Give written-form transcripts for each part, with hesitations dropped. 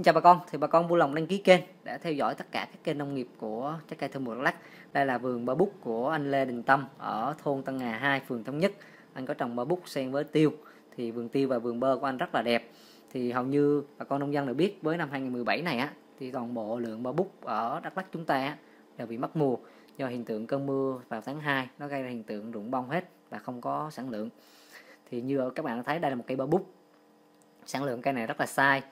Xin chào bà con, thì bà con vui lòng đăng ký kênh để theo dõi tất cả các kênh nông nghiệp của trái cây thơm Đắk Lắk. Đây là vườn ba búp của anh Lê Đình Tâm ở thôn Tân Hà 2, phường Thống Nhất. Anh có trồng ba búp xen với tiêu. Thì vườn tiêu và vườn bơ của anh rất là đẹp. Thì hầu như bà con nông dân đều biết với năm 2017 này á, thì toàn bộ lượng ba búp ở Đắk Lắk chúng ta đều bị mất mùa do hiện tượng cơn mưa vào tháng 2, nó gây ra hiện tượng rụng bông hết và không có sản lượng. Thì như các bạn thấy, đây là một cây ba búp. Sản lượng cây này rất là sai,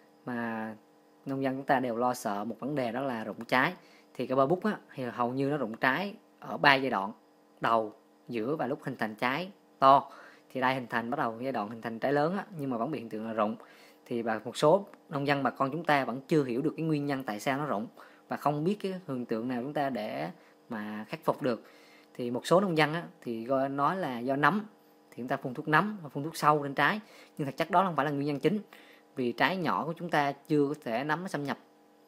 mà nông dân chúng ta đều lo sợ một vấn đề, đó là rụng trái. Thì cây ba búp á, thì hầu như nó rụng trái ở 3 giai đoạn: đầu, giữa và lúc hình thành trái to. Thì đây bắt đầu giai đoạn hình thành trái lớn á, nhưng mà vẫn bị hiện tượng là rụng. Thì một số nông dân bà con chúng ta vẫn chưa hiểu được cái nguyên nhân tại sao nó rụng và không biết cái hiện tượng nào chúng ta để mà khắc phục được. Thì một số nông dân á, thì nói là do nấm, thì chúng ta phun thuốc nấm và phun thuốc sâu lên trái, nhưng thực chất đó không phải là nguyên nhân chính, vì trái nhỏ của chúng ta chưa có thể nấm nó xâm nhập,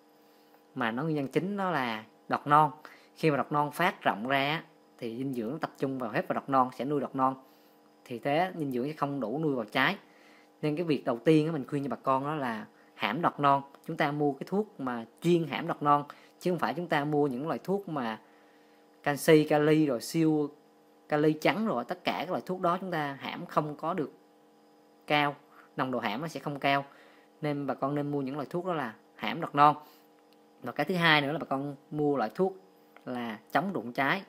mà nó nguyên nhân chính đó là đọt non. Khi mà đọt non phát rộng ra thì dinh dưỡng tập trung vào hết vào đọt non, sẽ nuôi đọt non, thì thế dinh dưỡng sẽ không đủ nuôi vào trái. Nên cái việc đầu tiên mình khuyên cho bà con đó là hãm đọt non. Chúng ta mua cái thuốc mà chuyên hãm đọt non, chứ không phải chúng ta mua những loại thuốc mà canxi, kali rồi siêu kali trắng rồi tất cả các loại thuốc đó chúng ta hãm không có được cao, nồng độ hãm nó sẽ không cao. Nên bà con nên mua những loại thuốc đó là hãm đọt non. Và cái thứ hai nữa là bà con mua loại thuốc là chống rụng trái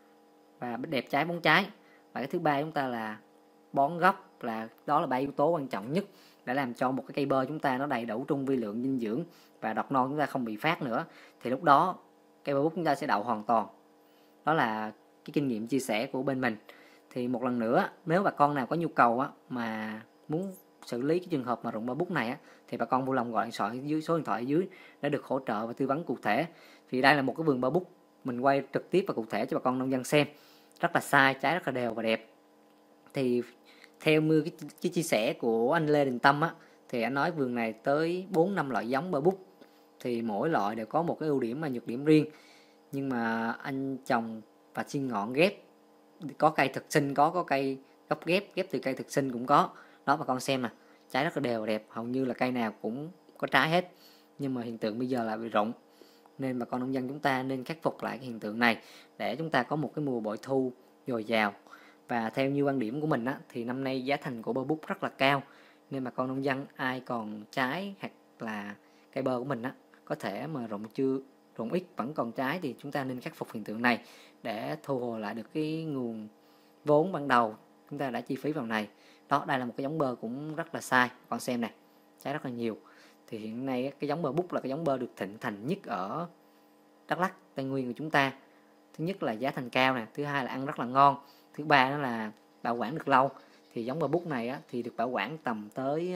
và đẹp trái bóng trái. Và cái thứ ba chúng ta là bón gốc, đó là 3 yếu tố quan trọng nhất để làm cho một cái cây bơ chúng ta nó đầy đủ trung vi lượng dinh dưỡng và đọt non chúng ta không bị phát nữa. Thì lúc đó cây bơ búp chúng ta sẽ đậu hoàn toàn. Đó là cái kinh nghiệm chia sẻ của bên mình. Thì một lần nữa, nếu bà con nào có nhu cầu mà muốn xử lý cái trường hợp mà rụng ba búp này thì bà con vui lòng gọi số điện thoại ở dưới để được hỗ trợ và tư vấn cụ thể. Vì đây là một cái vườn ba búp mình quay trực tiếp và cụ thể cho bà con nông dân xem, rất là sai, trái rất là đều và đẹp. Thì theo như cái chia sẻ của anh Lê Đình Tâm thì anh nói vườn này tới 4-5 loại giống ba búp, thì mỗi loại đều có một cái ưu điểm và nhược điểm riêng. Nhưng mà anh trồng và xin ngọn ghép, có cây thực sinh, có cây gốc ghép từ cây thực sinh cũng có. Đó bà con xem nè, trái rất là đều đẹp, hầu như là cây nào cũng có trái hết. Nhưng mà hiện tượng bây giờ là bị rụng, nên bà con nông dân chúng ta nên khắc phục lại cái hiện tượng này để chúng ta có một cái mùa bội thu dồi dào. Và theo như quan điểm của mình thì năm nay giá thành của bơ búp rất là cao, nên bà con nông dân ai còn trái hoặc là cây bơ của mình có thể mà rụng ít vẫn còn trái, thì chúng ta nên khắc phục hiện tượng này để thu hồi lại được cái nguồn vốn ban đầu chúng ta đã chi phí vào này. Đó, đây là một cái giống bơ cũng rất là sai, con xem này, trái rất là nhiều. Thì hiện nay cái giống bơ búp là cái giống bơ được thịnh hành nhất ở Đắk Lắk, Tây Nguyên của chúng ta. Thứ nhất là giá thành cao nè, thứ hai là ăn rất là ngon, thứ ba đó là bảo quản được lâu. Thì giống bơ búp này thì được bảo quản tầm tới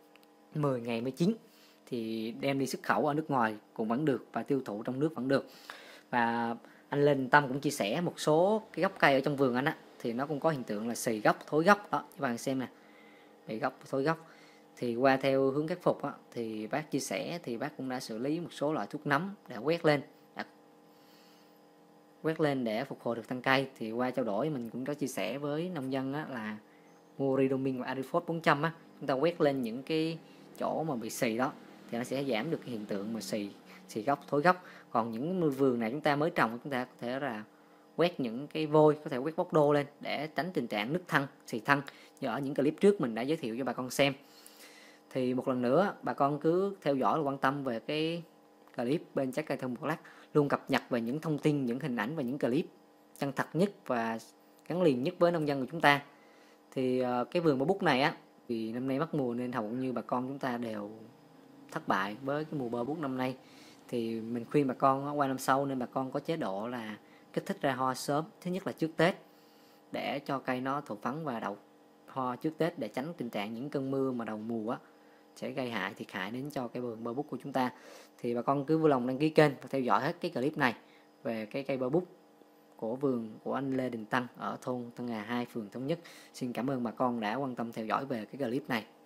10 ngày mới chín, thì đem đi xuất khẩu ở nước ngoài cũng vẫn được và tiêu thụ trong nước vẫn được. Và anh Lê Đình Tâm cũng chia sẻ một số cái gốc cây ở trong vườn anh thì nó cũng có hiện tượng là xì gốc, thối gốc đó, các bạn xem nè, bị gốc, thối gốc. Thì qua theo hướng khắc phục thì bác chia sẻ thì bác cũng đã xử lý một số loại thuốc nấm để quét lên để phục hồi được thân cây. Thì qua trao đổi mình cũng có chia sẻ với nông dân là mua Ridomin và Arifos 400 chúng ta quét lên những cái chỗ mà bị xì đó thì nó sẽ giảm được cái hiện tượng mà xì gốc, thối gốc. Còn những vườn này chúng ta mới trồng, chúng ta có thể là quét những cái vôi, có thể quét bóc đô lên để tránh tình trạng nứt thân, xì thân như ở những clip trước mình đã giới thiệu cho bà con xem. Thì một lần nữa bà con cứ theo dõi và quan tâm về cái clip bên trái cây thơm Đắk Lắk, luôn cập nhật về những thông tin, những hình ảnh và những clip chân thật nhất và gắn liền nhất với nông dân của chúng ta. Thì cái vườn ba búp này vì năm nay mất mùa nên hầu như bà con chúng ta đều thất bại với cái mùa bơ búp năm nay. Thì mình khuyên bà con qua năm sau nên bà con có chế độ là kích thích ra hoa sớm, thứ nhất là trước Tết để cho cây nó thụ phấn và đậu hoa trước Tết, để tránh tình trạng những cơn mưa mà đầu mùa sẽ gây thiệt hại đến cho cái vườn bơ búp của chúng ta. Thì bà con cứ vui lòng đăng ký kênh và theo dõi hết cái clip này về cái cây bơ búp của vườn của anh Lê Đình Tâm ở thôn Tân Hà 2, phường Thống Nhất. Xin cảm ơn bà con đã quan tâm theo dõi về cái clip này.